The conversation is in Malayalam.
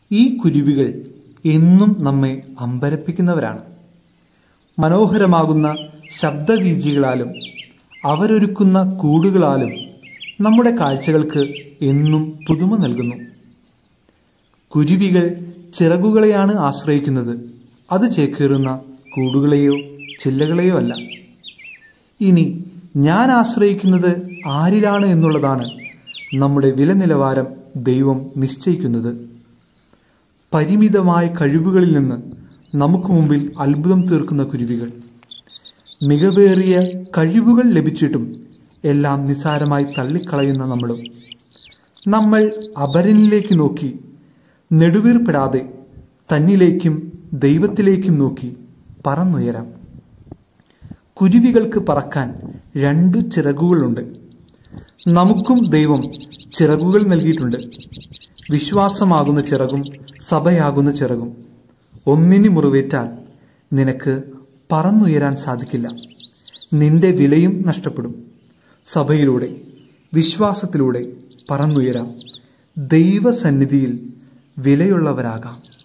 ഈ കുരുവികൾ എന്നും നമ്മെ അമ്പരപ്പിക്കുന്നവരാണ്. മനോഹരമാകുന്ന ശബ്ദവീചികളാലും അവരൊരുക്കുന്ന കൂടുകളാലും നമ്മുടെ കാഴ്ചകൾക്ക് എന്നും പുതുമ നൽകുന്നു. കുരുവികൾ ചിറകുകളെയാണ് ആശ്രയിക്കുന്നത്, അത് ചേക്കേറുന്ന കൂടുകളെയോ ചില്ലകളെയോ അല്ല. ഇനി ഞാൻ ആശ്രയിക്കുന്നത് ആരിലാണ് എന്നുള്ളതാണ് നമ്മുടെ വില നിലവാരം ദൈവം നിശ്ചയിക്കുന്നത്. പരിമിതമായ കഴിവുകളിൽ നിന്ന് നമുക്ക് മുമ്പിൽ അത്ഭുതം തീർക്കുന്ന കുരുവികൾ. മികവേറിയ കഴിവുകൾ ലഭിച്ചിട്ടും എല്ലാം നിസ്സാരമായി തള്ളിക്കളയുന്ന നമ്മളും. നമ്മൾ അപരനിലേക്ക് നോക്കി നെടുവീർപ്പെടാതെ തന്നിലേക്കും ദൈവത്തിലേക്കും നോക്കി പറന്നുയരാം. കുരുവികൾക്ക് പറക്കാൻ 2 ചിറകുകളുണ്ട്. നമുക്കും ദൈവം ചിറകുകൾ നൽകിയിട്ടുണ്ട്. വിശ്വാസമാകുന്ന ചിറകും സഭയാകുന്ന ചിറകും. ഒന്നിന് മുറിവേറ്റാൽ നിനക്ക് പറന്നുയരാൻ സാധിക്കില്ല. നിന്റെ വിലയും നഷ്ടപ്പെടും. സഭയിലൂടെ വിശ്വാസത്തിലൂടെ പറന്നുയരാം. ദൈവസന്നിധിയിൽ വിലയുള്ളവരാകാം.